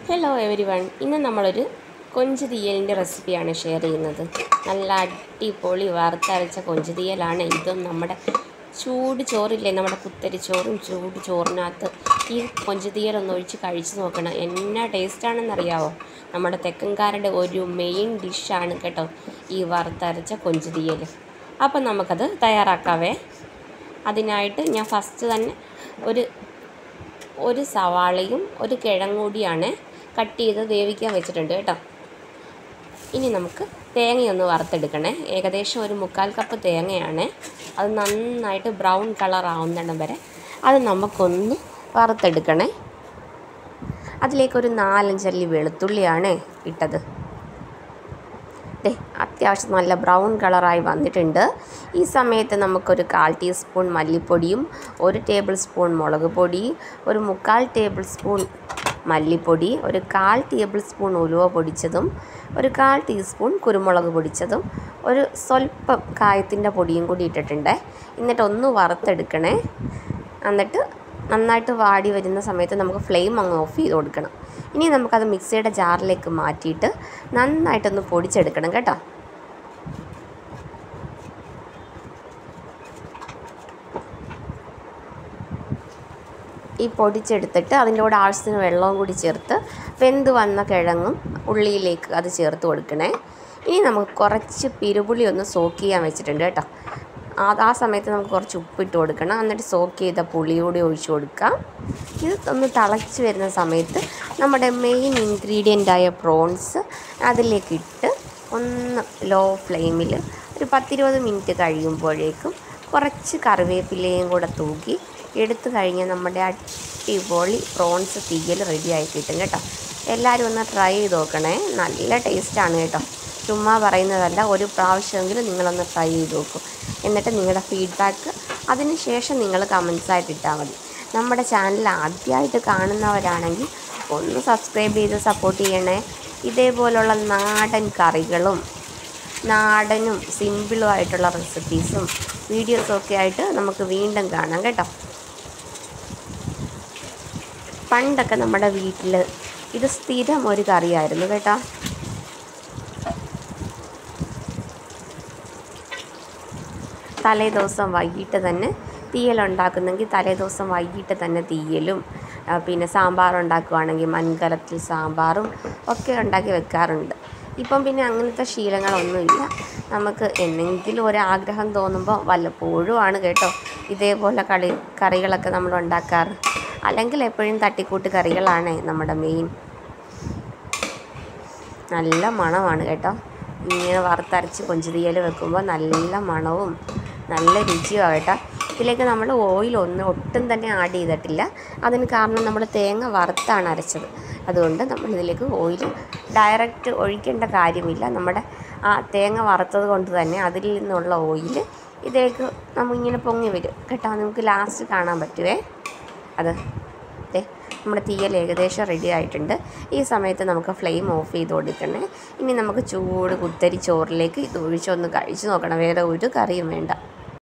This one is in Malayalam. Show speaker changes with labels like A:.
A: Hello every one. ഇന്ന് നമ്മളൊരു കൊഞ്ച് തീയലിൻ്റെ റെസിപ്പിയാണ് ഷെയർ ചെയ്യുന്നത്. നല്ല അടിപൊളി വറുത്തരച്ച കൊഞ്ച് തീയലാണ്. ഇതും നമ്മുടെ ചൂട് ചോറില്ലേ, നമ്മുടെ കുത്തരി ചോറും ചൂട് ചോറിനകത്ത് ഈ കൊഞ്ച് തീയലൊന്ന് ഒഴിച്ച് കഴിച്ച് നോക്കണം. എന്നാ ടേസ്റ്റാണെന്നറിയാവോ? നമ്മുടെ തെക്കൻകാരുടെ ഒരു മെയിൻ ഡിഷാണ് കേട്ടോ ഈ വറുത്തരച്ച കൊഞ്ച് തീയൽ. അപ്പം നമുക്കത് തയ്യാറാക്കാവേ. അതിനായിട്ട് ഞാൻ ഫസ്റ്റ് തന്നെ ഒരു സവാളയും ഒരു കിഴങ്ങ് കൂടിയാണ് കട്ട് ചെയ്ത് വേവിക്കാൻ വെച്ചിട്ടുണ്ട് കേട്ടോ. ഇനി നമുക്ക് തേങ്ങയൊന്ന് വറുത്തെടുക്കണേ. ഏകദേശം ഒരു 1/4 കപ്പ് തേങ്ങയാണ്. അത് നന്നായിട്ട് ബ്രൗൺ കളർ ആവുന്നിടം വരെ അത് നമുക്കൊന്ന് വറുത്തെടുക്കണേ. അതിലേക്കൊരു 4-5 അല്ലി വെളുത്തുള്ളിയാണ് ഇട്ടത്. അത്യാവശ്യം നല്ല ബ്രൗൺ കളറായി വന്നിട്ടുണ്ട്. ഈ സമയത്ത് നമുക്കൊരു 1/4 ടീസ്പൂൺ മല്ലിപ്പൊടിയും 1 ടേബിൾ സ്പൂൺ മുളക് പൊടി, ഒരു 3/4 ടേബിൾ സ്പൂൺ മല്ലിപ്പൊടി, ഒരു 1/4 ടേബിൾ സ്പൂൺ ഉലുവ പൊടിച്ചതും, ഒരു 1/4 ടീസ്പൂൺ കുരുമുളക് പൊടിച്ചതും, ഒരു സ്വല്പം കായത്തിൻ്റെ പൊടിയും കൂടി ഇട്ടിട്ടുണ്ട്. എന്നിട്ടൊന്ന് വറുത്തെടുക്കണേ. എന്നിട്ട് നന്നായിട്ട് വാടി വരുന്ന സമയത്ത് നമുക്ക് ഫ്ലെയിം അങ്ങ് ഓഫ് ചെയ്ത് കൊടുക്കണം. ഇനി നമുക്കത് മിക്സിയുടെ ജാറിലേക്ക് മാറ്റിയിട്ട് നന്നായിട്ടൊന്ന് പൊടിച്ചെടുക്കണം കേട്ടോ. ഈ പൊടിച്ചെടുത്തിട്ട് അതിൻ്റെ കൂടെ ആവശ്യത്തിന് വെള്ളവും കൂടി ചേർത്ത് വെന്ത് വന്ന കിഴങ്ങും ഉള്ളിയിലേക്ക് അത് ചേർത്ത് കൊടുക്കണേ. ഇനി നമുക്ക് കുറച്ച് പിരുപുളി ഒന്ന് സോക്ക് ചെയ്യാൻ വെച്ചിട്ടുണ്ട് കേട്ടോ. ആ സമയത്ത് നമുക്ക് കുറച്ച് ഉപ്പിട്ട് കൊടുക്കണം. എന്നിട്ട് സോക്ക് ചെയ്ത പുളിയൂടെ ഒഴിച്ച് കൊടുക്കാം. ഇത് ഒന്ന് തിളച്ച് വരുന്ന സമയത്ത് നമ്മുടെ മെയിൻ ഇൻഗ്രീഡിയൻ്റായ പ്രോൺസ് അതിലേക്കിട്ട് ഒന്ന് ലോ ഫ്ലെയിമിൽ ഒരു 10-20 മിനിറ്റ് കഴിയുമ്പോഴേക്കും കുറച്ച് കറിവേപ്പിലയും കൂടെ തൂക്കി എടുത്തു കഴിഞ്ഞാൽ നമ്മുടെ അടിപൊളി പ്രോൺസ് തീയൽ റെഡിയായി കിട്ടും കേട്ടോ. എല്ലാവരും ഒന്ന് ട്രൈ ചെയ്ത് നോക്കണേ. നല്ല ടേസ്റ്റാണ് കേട്ടോ. ചുമ്മാ പറയുന്നതല്ല, ഒരു പ്രാവശ്യമെങ്കിലും നിങ്ങളൊന്ന് ട്രൈ ചെയ്ത് നോക്കും. എന്നിട്ട് നിങ്ങളുടെ ഫീഡ്ബാക്ക് അതിന് ശേഷം നിങ്ങൾ കമൻസായിട്ട് ഇട്ടാൽ മതി. നമ്മുടെ ചാനൽ ആദ്യമായിട്ട് കാണുന്നവരാണെങ്കിൽ ഒന്ന് സബ്സ്ക്രൈബ് ചെയ്ത് സപ്പോർട്ട് ചെയ്യണേ. ഇതേപോലുള്ള നാടൻ കറികളും നാടനും സിമ്പിളും ആയിട്ടുള്ള റെസിപ്പീസും വീഡിയോസൊക്കെ ആയിട്ട് നമുക്ക് വീണ്ടും കാണാം കേട്ടോ. പണ്ടൊക്കെ നമ്മുടെ വീട്ടിൽ ഇത് സ്ഥിരം ഒരു കറിയായിരുന്നു കേട്ടോ. തലേദിവസം വൈകിട്ട് തന്നെ തീയലുണ്ടാക്കുന്നെങ്കിൽ തലേദിവസം വൈകിട്ട് തന്നെ തീയലും, പിന്നെ സാമ്പാർ ഉണ്ടാക്കുകയാണെങ്കിൽ മൺകലത്തിൽ സാമ്പാറും ഒക്കെ ഉണ്ടാക്കി വെക്കാറുണ്ട്. ഇപ്പം പിന്നെ അങ്ങനത്തെ ശീലങ്ങളൊന്നുമില്ല. നമുക്ക് എന്തെങ്കിലും ഒരാഗ്രഹം തോന്നുമ്പോൾ വല്ലപ്പോഴും ആണ് കേട്ടോ ഇതേപോലെ കറികളൊക്കെ നമ്മൾ ഉണ്ടാക്കാറ്. അല്ലെങ്കിൽ എപ്പോഴും തട്ടിക്കൂട്ട് കറികളാണ് നമ്മുടെ മെയിൻ. നല്ല മണമാണ് കേട്ടോ. ഇങ്ങനെ വറുത്തരച്ച് കൊഞ്ച് തീയൽ വെക്കുമ്പോൾ നല്ല മണവും നല്ല രുചിയും കേട്ടോ. ഇതിലേക്ക് നമ്മൾ ഓയിൽ ഒട്ടും തന്നെ ആഡ് ചെയ്തിട്ടില്ല. അതിന് കാരണം നമ്മൾ തേങ്ങ വറുത്താണ് അരച്ചത്. അതുകൊണ്ട് നമ്മളിതിലേക്ക് ഓയിൽ ഡയറക്റ്റ് ഒഴിക്കേണ്ട കാര്യമില്ല. നമ്മുടെ ആ തേങ്ങ വറുത്തത് കൊണ്ട് തന്നെ അതിൽ നിന്നുള്ള ഓയിൽ ഇതിലേക്ക് നമ്മളിങ്ങനെ പൊങ്ങി വരും കേട്ടോ. നമുക്ക് ലാസ്റ്റ് കാണാൻ പറ്റുമേ അത്. നമ്മുടെ തീയൽ ഏകദേശം റെഡി ആയിട്ടുണ്ട്. ഈ സമയത്ത് നമുക്ക് ഫ്ലെയിം ഓഫ് ചെയ്ത് കൊടുക്കണേ. ഇനി നമുക്ക് ചൂട് കുത്തരി ചോറിലേക്ക് ഇത് ഒഴിച്ചൊന്ന് കഴിച്ച് നോക്കണം. വേറെ ഒരു കറിയും വേണ്ട.